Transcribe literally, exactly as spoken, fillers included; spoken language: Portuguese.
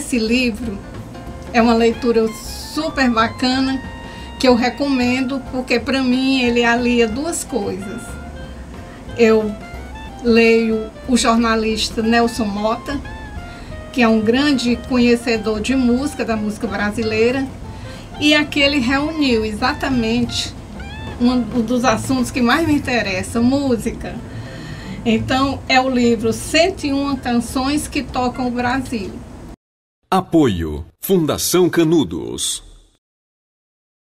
esse livro é uma leitura super bacana, que eu recomendo, porque para mim ele alia duas coisas. Eu leio o jornalista Nelson Motta, que é um grande conhecedor de música, da música brasileira, e aqui ele reuniu exatamente um dos assuntos que mais me interessa, música. Então, é o livro cento e uma Canções que Tocam o Brasil. Apoio Fundação Canudos.